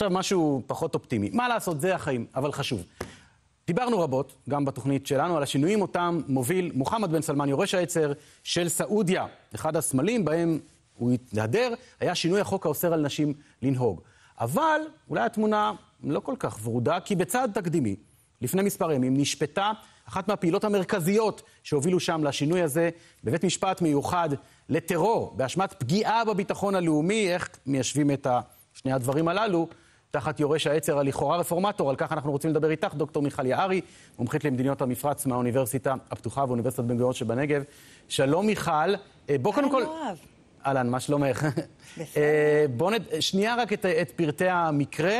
עכשיו משהו פחות אופטימי. מה לעשות, זה החיים, אבל חשוב. דיברנו רבות, גם בתוכנית שלנו, על השינויים אותם מוביל מוחמד בן סלמן, יורש העצר של סעודיה. אחד הסמלים בהם הוא התהדר, היה שינוי החוק האוסר על נשים לנהוג. אבל אולי התמונה לא כל כך ורודה, כי בצעד תקדימי, לפני מספר ימים, נשפטה אחת מהפעילות המרכזיות שהובילו שם לשינוי הזה, בבית משפט מיוחד לטרור, באשמת פגיעה בביטחון הלאומי. איך מיישבים את שני הדברים הללו תחת יורש העצר הלכאורה רפורמטור? על כך אנחנו רוצים לדבר איתך, דוקטור מיכל יערי, מומחית למדיניות המפרץ מהאוניברסיטה הפתוחה ואוניברסיטת בן גוריון שבנגב. שלום מיכל. בוא קודם כל... אהלן, מה שלומך? בוא שנייה רק את פרטי המקרה.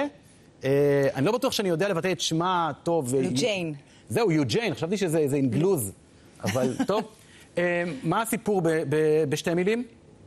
אני לא בטוח שאני יודע לבטא את שמה טוב. יוג'יין. זהו, יוג'יין, חשבתי שזה אינגלוז, אבל טוב. מה הסיפור בשתי מילים?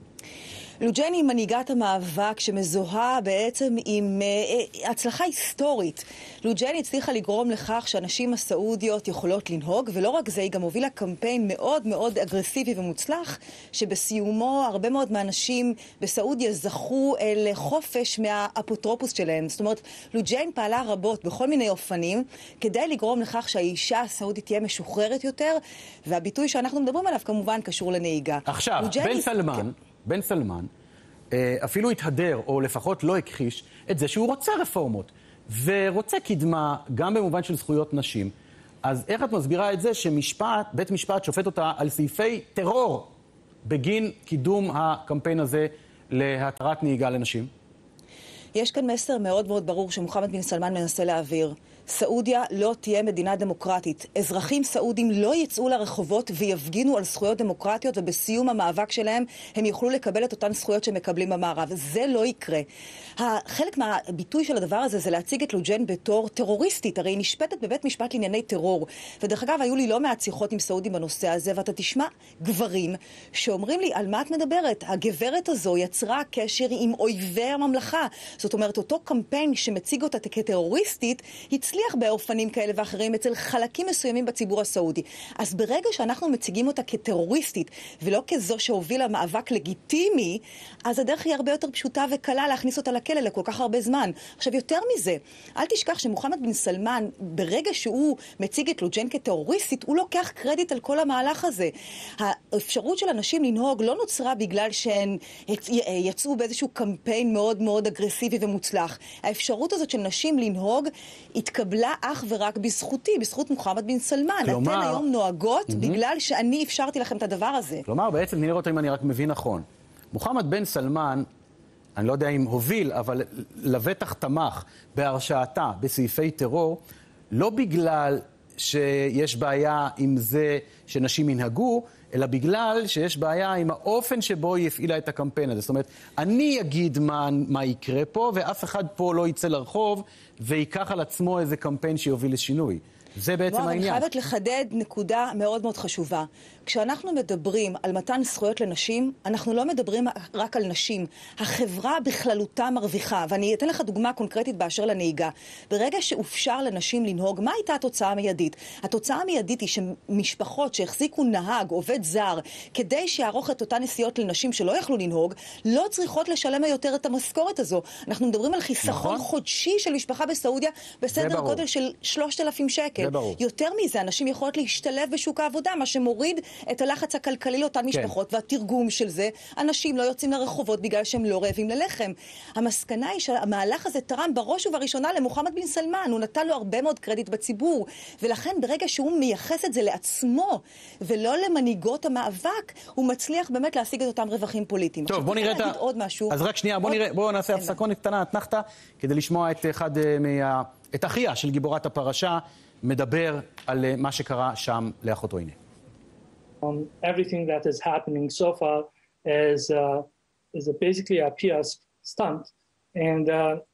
לוג'יין היא מנהיגת המאבק שמזוהה בעצם עם הצלחה היסטורית. לוג'יין הצליחה לגרום לכך שאנשים הסעודיות יכולות לנהוג, ולא רק זה, היא גם הובילה קמפיין מאוד מאוד אגרסיבי ומוצלח, שבסיומו הרבה מאוד מהאנשים בסעודיה זכו לחופש מהאפוטרופוס שלהם. זאת אומרת, לוג'יין פעלה רבות בכל מיני אופנים, כדי לגרום לכך שהאישה הסעודית תהיה משוחררת יותר, והביטוי שאנחנו מדברים עליו כמובן קשור לנהיגה. עכשיו, בן סלמן אפילו התהדר, או לפחות לא הכחיש, את זה שהוא רוצה רפורמות, ורוצה קדמה גם במובן של זכויות נשים. אז איך את מסבירה את זה שבית משפט שופט אותה על סעיפי טרור בגין קידום הקמפיין הזה להתרת נהיגה לנשים? יש כאן מסר מאוד מאוד ברור שמוחמד בן סלמן מנסה להעביר. סעודיה לא תהיה מדינה דמוקרטית. אזרחים סעודים לא יצאו לרחובות ויפגינו על זכויות דמוקרטיות, ובסיום המאבק שלהם הם יוכלו לקבל את אותן זכויות שמקבלים במערב. זה לא יקרה. חלק מהביטוי של הדבר הזה זה להציג את לוג'יין בתור טרוריסטית. הרי היא נשפטת בבית משפט לענייני טרור. ודרך אגב, היו לי לא מעט שיחות עם סעודים בנושא הזה, ואתה תשמע גברים שאומרים לי, על מה את מדברת? הגברת הזו יצרה קשר עם אויבי הממלכה. זאת אומרת, אותו קמפיין שמציג אותה כטרוריסטית, הצליח באופנים כאלה ואחרים אצל חלקים מסוימים בציבור הסעודי. אז ברגע שאנחנו מציגים אותה כטרוריסטית, ולא כזו שהובילה מאבק לגיטימי, אז הדרך היא הרבה יותר פשוטה וקלה להכניס אותה לכלא לכל כך הרבה זמן. עכשיו, יותר מזה, אל תשכח שמוחמד בן סלמן, ברגע שהוא מציג את לוג'יין כטרוריסטית, הוא לוקח קרדיט על כל המהלך הזה. האפשרות של אנשים לנהוג לא נוצרה בגלל שהן יצאו באיזשהו קמפיין מאוד מאוד אגרסיבי ומוצלח. האפשרות הזאת של נשים לנהוג התקבלה אך ורק בזכותי, בזכות מוחמד בן סלמן. אתן היום נוהגות בגלל שאני אפשרתי לכם את הדבר הזה. כלומר, בעצם נראה אותו אם אני רק מבין נכון. מוחמד בן סלמן, אני לא יודע אם הוביל, אבל לבטח תמך בהרשעתה בסעיפי טרור, לא בגלל שיש בעיה עם זה שנשים ינהגו, אלא בגלל שיש בעיה עם האופן שבו היא הפעילה את הקמפיין הזה. זאת אומרת, אני אגיד מה יקרה פה, ואף אחד פה לא יצא לרחוב, ויקח על עצמו איזה קמפיין שיוביל לשינוי. זה בעצם העניין. אני חייבת לחדד נקודה מאוד מאוד חשובה. כשאנחנו מדברים על מתן זכויות לנשים, אנחנו לא מדברים רק על נשים. החברה בכללותה מרוויחה, ואני אתן לך דוגמה קונקרטית באשר לנהיגה. ברגע שאופשר לנשים לנהוג, מה הייתה התוצאה המיידית? התוצאה המיידית היא שמשפחות שהחזיקו נהג, עובד זר, כדי שיערוך את אותן נסיעות לנשים שלא יכלו לנהוג, לא צריכות לשלם יותר את המשכורת הזו. אנחנו מדברים על חיסכון חודשי של משפחה בסעודיה בסדר גודל של 3,000 שקל. יותר מזה, אנשים יכולות להשתלב בשוק העבודה, מה שמוריד את הלחץ הכלכלי לאותן משפחות, והתרגום של זה, אנשים לא יוצאים לרחובות בגלל שהם לא רעבים ללחם. המסקנה היא שהמהלך הזה תרם בראש ובראשונה למוחמד בן סלמן, הוא נתן לו הרבה מאוד קרדיט בציבור, ולכן ברגע שהוא מייחס את זה לעצמו, ולא למנהיגות המאבק, הוא מצליח באמת להשיג את אותם רווחים פוליטיים. טוב, בוא נראה אז רק שנייה, בוא נעשה הפסקונת קטנה, אתנחתא, כדי לשמוע את אחיה של גיבורת הפרשה, מדבר על מה שקרה שם לאחותו. הנה. Everything that is happening so far is basically a PR stunt, and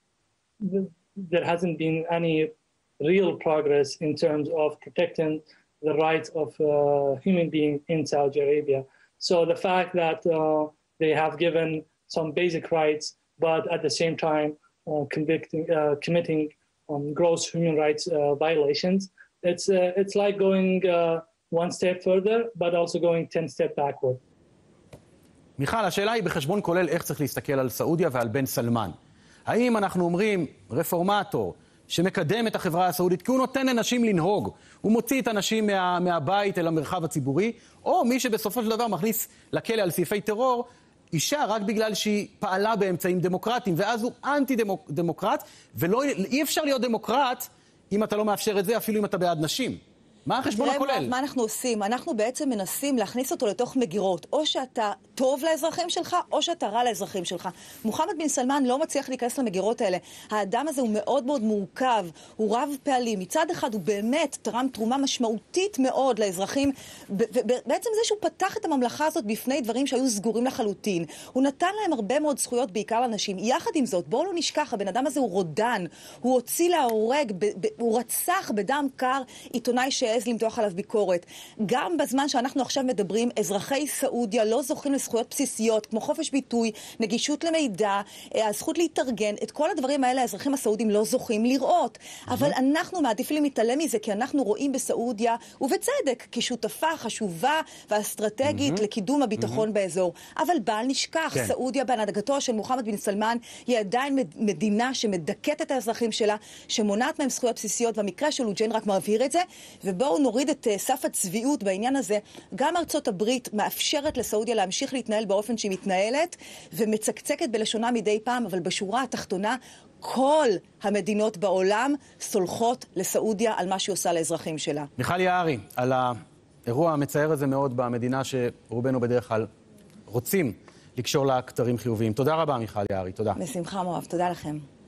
there hasn't been any real progress in terms of protecting the rights of human beings in Saudi Arabia. So the fact that they have given some basic rights, but at the same time committing gross human rights violations, it's like going one step further, but also going 10 steps backward. מיכל, השאלה היא בחשבון כולל איך צריך להסתכל על סעודיה ועל בן סלמן. האם אנחנו אומרים רפורמטור שמקדם את החברה הסעודית כי הוא נותן לנשים לנהוג, הוא מוציא את הנשים מהבית אל המרחב הציבורי, או מי שבסופו של דבר מכניס לכלא על סעיפי טרור אישה רק בגלל שהיא פעלה באמצעים דמוקרטיים, ואז הוא אנטי-דמוקרט, ואי אפשר להיות דמוקרט אם אתה לא מאפשר את זה, אפילו אם אתה בעד נשים. מה החשבון הכולל? מה אנחנו עושים? אנחנו בעצם מנסים להכניס אותו לתוך מגירות. או שאתה טוב לאזרחים שלך, או שאתה רע לאזרחים שלך. מוחמד בן סלמן לא מצליח להיכנס למגירות האלה. האדם הזה הוא מאוד מאוד מורכב, הוא רב פעלים. מצד אחד הוא באמת תרם תרומה משמעותית מאוד לאזרחים, ובעצם זה שהוא פתח את הממלכה הזאת בפני דברים שהיו סגורים לחלוטין. הוא נתן להם הרבה מאוד זכויות, בעיקר לאנשים. יחד עם זאת, בואו לא נשכח, הבן אדם הזה הוא רודן. הוא הוציא להורג, הוא רצח בדם קר עיתונאי שהעז למתוח עליו ביקורת. גם בזמן שאנחנו עכשיו מדברים, אזרחי סעודיה לא זוכים לזכויות בסיסיות, כמו חופש ביטוי, נגישות למידע, הזכות להתארגן. את כל הדברים האלה האזרחים הסעודים לא זוכים לראות. אבל אנחנו מעדיפים להתעלם מזה, כי אנחנו רואים בסעודיה, ובצדק, כשותפה חשובה ואסטרטגית לקידום הביטחון באזור. אבל בל נשכח, סעודיה בהנהגתו של מוחמד בן סלמן היא עדיין מדינה שמדכאת את האזרחים שלה, שמונעת מהם זכויות בסיסיות, והמקרה של לוג'ן רק מבהיר את זה, ובואו נוריד את סף הצביעות בעניין הזה. גם ארצות הברית מאפשרת לסעודיה להמשיך להתנהל באופן שהיא מתנהלת, ומצקצקת בלשונה מדי פעם, אבל בשורה התחתונה, כל המדינות בעולם סולחות לסעודיה על מה שהיא עושה לאזרחים שלה. מיכל יערי, על האירוע המצער הזה מאוד במדינה שרובנו בדרך כלל רוצים לקשור לה כתרים חיוביים. תודה רבה, מיכל יערי, תודה. בשמחה מואב, תודה לכם.